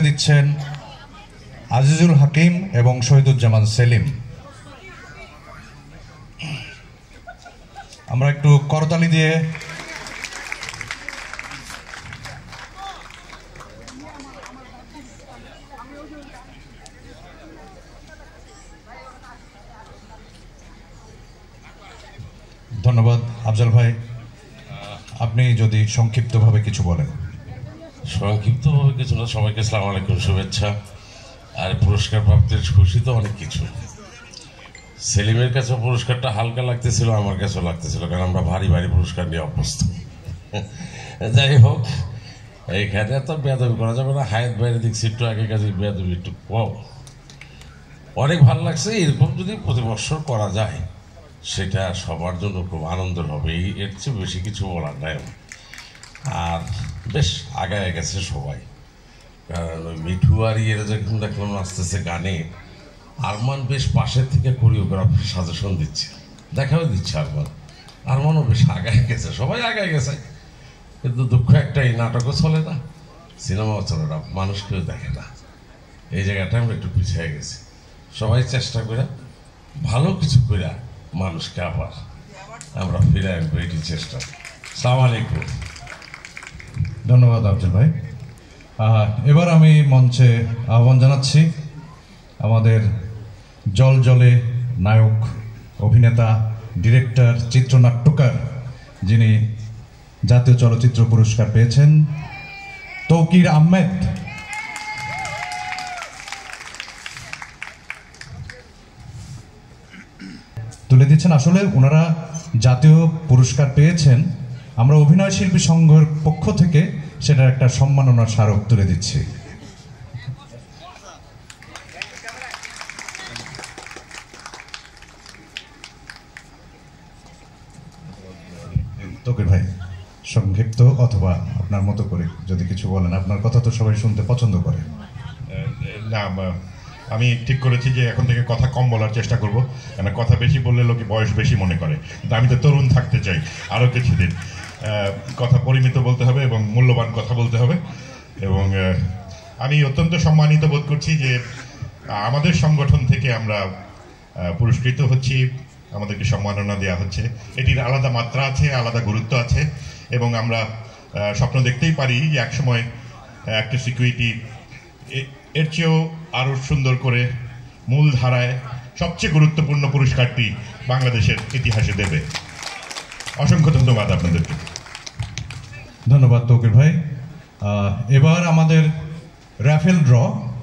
দিচ্ছেন আজিজুল হাকিম এবং শহীদুজ্জামান সেলিম। আমরা একটু করতালি দিয়ে ধন্যবাদ। আফজাল ভাই, আপনি যদি সংক্ষিপ্তভাবে কিছু বলেন। সংক্ষিপ্তভাবে কিছু না, সবাইকে আসসালামু আলাইকুম, শুভেচ্ছা। আর পুরস্কার প্রাপ্তির খুশি তো অনেক কিছু। সেলিমের কাছে পুরস্কারটা হালকা লাগতেছিল, আমার কাছেও লাগতেছিল, কারণ আমরা ভারী ভারী পুরস্কার নিয়ে অভ্যস্ত। যাই হোক, এইখানে তো বেয়াদবি করা যাবে না। হায়াত বাইরে দেখছি একটু আগে কাজে বেয়াদবি একটু কম। অনেক ভালো লাগছে। এরকম যদি প্রতি বছর করা যায় সেটা সবার জন্য খুব আনন্দের হবে। এর চেয়ে বেশি কিছু বলার নাই। আর বেশ আগায় গেছে সবাই, কারণ ওই মিঠু আর ইয়ের যখন দেখলাম আসতেছে গানে, আরমান বেশ পাশের থেকে কোরিওগ্রাফি সাজেশন দিচ্ছে, দেখাও দিচ্ছে। আরমানও বেশ আগায় গেছে, সবাই আগায় গেছে। কিন্তু দুঃখ একটা, এই নাটকও চলে না, সিনেমাও চলে না, মানুষ কেউ দেখে না। এই জায়গাটা আমরা একটু পিছিয়ে গেছি। সবাই চেষ্টা করে ভালো কিছু করে মানুষকে আবার আমরা ফিরে আনবো, এটি চেষ্টা। আসসালামু আলাইকুম। ধন্যবাদ আফজাল ভাই। এবার আমি মঞ্চে আহ্বান জানাচ্ছি আমাদের জল জলে নায়ক, অভিনেতা, ডিরেক্টর, চিত্রনাট্যকার, যিনি জাতীয় চলচ্চিত্র পুরস্কার পেয়েছেন, তৌকির আহমেদ। তুলে দিচ্ছেন। আসলে ওনারা জাতীয় পুরস্কার পেয়েছেন, আমরা অভিনয় শিল্পী সংঘের পক্ষ থেকে সেটার একটা সম্মাননার স্মারক তুলে দিচ্ছি। তৌকির ভাই, সংক্ষিপ্ত অথবা আপনার মতো করে যদি কিছু বলেন। আপনার কথা তো সবাই শুনতে পছন্দ করে। না, আমি ঠিক করেছি যে এখন থেকে কথা কম বলার চেষ্টা করব, কারণ কথা বেশি বললে লোকে বয়স বেশি মনে করে। কিন্তু আমি তো তরুণ থাকতে চাই আরও কিছুদিন। কথা পরিমিত বলতে হবে এবং মূল্যবান কথা বলতে হবে। এবং আমি অত্যন্ত সম্মানিত বোধ করছি যে আমাদের সংগঠন থেকে আমরা পুরস্কৃত হচ্ছি, আমাদেরকে সম্মাননা দেওয়া হচ্ছে। এটির আলাদা মাত্রা আছে, আলাদা গুরুত্ব আছে। এবং আমরা স্বপ্ন দেখতেই পারি যে একসময় একটা সিকিউরিটি এর চেয়েও আরও সুন্দর করে মূল ধারায় সবচেয়ে গুরুত্বপূর্ণ পুরস্কারটি বাংলাদেশের ইতিহাসে দেবে। অসংখ্য ধন্যবাদ আপনাদেরকে। ধন্যবাদ তৌকির ভাই। এবার আমাদের র্যাফেল ড্র